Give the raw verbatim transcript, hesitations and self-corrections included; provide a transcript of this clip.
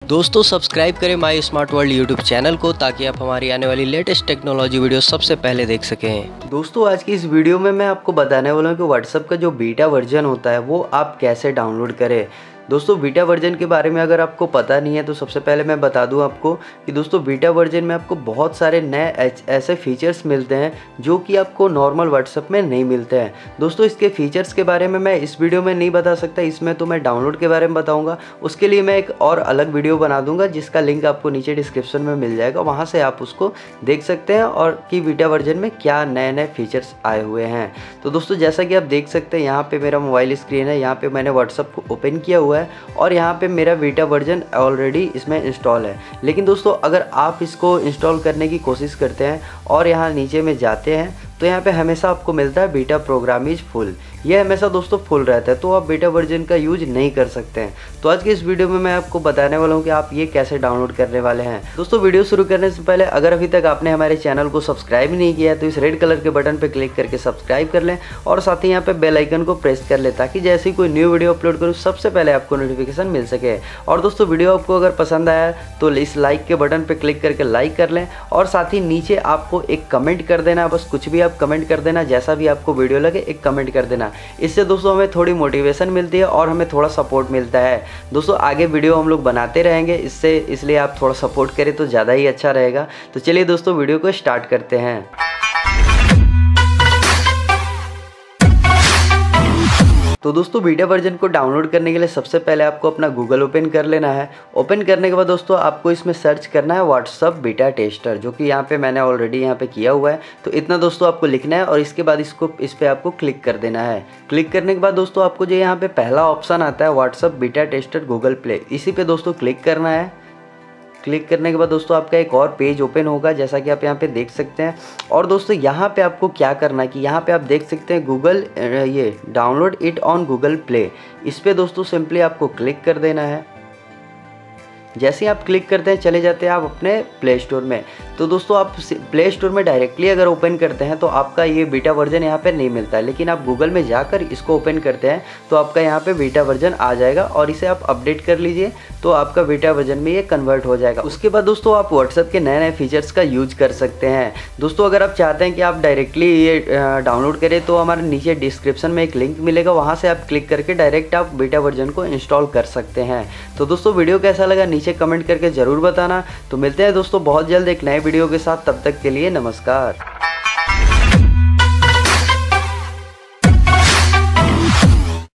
दोस्तों सब्सक्राइब करें my smart world YouTube channel को ताकि आप हमारी आने वाली लेटेस्ट टेक्नोलॉजी वीडियो सबसे पहले देख सकें। दोस्तों आज की इस वीडियो में मैं आपको बताने वाला हूँ कि व्हाट्सएप का जो बीटा वर्जन होता है वो आप कैसे डाउनलोड करें। दोस्तों बीटा वर्जन के बारे में अगर आपको पता नहीं है तो सबसे पहले मैं बता दूं आपको कि दोस्तों बीटा वर्जन में आपको बहुत सारे नए ऐसे फीचर्स मिलते हैं जो कि आपको नॉर्मल व्हाट्सएप में नहीं मिलते हैं। दोस्तों इसके फीचर्स के बारे में मैं इस वीडियो में नहीं बता सकता, इसमें तो मैं डाउनलोड के बारे में बताऊंगा। उसके लिए मैं एक और अलग वीडियो बना दूंगा जिसका लिंक आपको नीचे डिस्क्रिप्शन में मिल जाएगा, वहाँ से आप उसको देख सकते हैं और कि बीटा वर्जन में क्या नए नए फीचर्स आए हुए हैं। तो दोस्तों जैसा कि आप देख सकते हैं यहाँ पे मेरा मोबाइल स्क्रीन है, यहाँ पे मैंने व्हाट्सएप को ओपन किया हुआ है और यहाँ पे मेरा बीटा वर्जन ऑलरेडी इसमें इंस्टॉल है। लेकिन दोस्तों अगर आप इसको इंस्टॉल करने की कोशिश करते हैं और यहाँ नीचे में जाते हैं तो यहाँ पे हमेशा आपको मिलता है बीटा प्रोग्राम इज फुल। ये हमेशा दोस्तों फुल रहता है, तो आप बीटा वर्जन का यूज नहीं कर सकते हैं। तो आज की इस वीडियो में मैं आपको बताने वाला हूँ कि आप ये कैसे डाउनलोड करने वाले हैं। दोस्तों वीडियो शुरू करने से पहले अगर अभी तक आपने हमारे चैनल को सब्सक्राइब नहीं किया है तो इस रेड कलर के बटन पर क्लिक करके सब्सक्राइब कर लें और साथ ही यहाँ पे बेल आइकन को प्रेस कर लें ताकि जैसे ही कोई न्यू वीडियो अपलोड करूँ सबसे पहले आपको नोटिफिकेशन मिल सके। और दोस्तों वीडियो आपको अगर पसंद आया तो इस लाइक के बटन पर क्लिक करके लाइक कर लें और साथ ही नीचे आपको एक कमेंट कर देना, बस कुछ भी आप कमेंट कर देना, जैसा भी आपको वीडियो लगे एक कमेंट कर देना। इससे दोस्तों हमें थोड़ी मोटिवेशन मिलती है और हमें थोड़ा सपोर्ट मिलता है। दोस्तों आगे वीडियो हम लोग बनाते रहेंगे इससे, इसलिए आप थोड़ा सपोर्ट करें तो ज़्यादा ही अच्छा रहेगा। तो चलिए दोस्तों वीडियो को स्टार्ट करते हैं। तो दोस्तों बीटा वर्जन को डाउनलोड करने के लिए सबसे पहले आपको अपना गूगल ओपन कर लेना है। ओपन करने के बाद दोस्तों आपको इसमें सर्च करना है व्हाट्सएप बीटा टेस्टर, जो कि यहाँ पे मैंने ऑलरेडी यहाँ पे किया हुआ है। तो इतना दोस्तों आपको लिखना है और इसके बाद इसको इस पर आपको क्लिक कर देना है। क्लिक करने के बाद दोस्तों आपको जो यहाँ पे पहला ऑप्शन आता है WhatsApp beta tester Google Play, इसी पे दोस्तों क्लिक करना है। क्लिक करने के बाद दोस्तों आपका एक और पेज ओपन होगा जैसा कि आप यहाँ पे देख सकते हैं। और दोस्तों यहाँ पे आपको क्या करना है कि यहाँ पे आप देख सकते हैं गूगल ये download it on Google Play, इस पे दोस्तों सिंपली आपको क्लिक कर देना है। जैसे ही आप क्लिक करते हैं चले जाते हैं आप अपने प्ले स्टोर में। तो दोस्तों आप प्ले स्टोर में डायरेक्टली अगर ओपन करते हैं तो आपका ये बीटा वर्जन यहाँ पे नहीं मिलता है, लेकिन आप गूगल में जाकर इसको ओपन करते हैं तो आपका यहाँ पे बीटा वर्जन आ जाएगा और इसे आप अपडेट कर लीजिए तो आपका बीटा वर्जन में ये कन्वर्ट हो जाएगा। उसके बाद दोस्तों आप व्हाट्सएप के नए नए फीचर्स का यूज कर सकते हैं। दोस्तों अगर आप चाहते हैं कि आप डायरेक्टली ये डाउनलोड करें तो हमारे नीचे डिस्क्रिप्शन में एक लिंक मिलेगा, वहाँ से आप क्लिक करके डायरेक्ट आप बीटा वर्जन को इंस्टॉल कर सकते हैं। तो दोस्तों वीडियो कैसा लगा नीचे कमेंट करके ज़रूर बताना। तो मिलते हैं दोस्तों बहुत जल्द एक नए वीडियो के साथ, तब तक के लिए नमस्कार।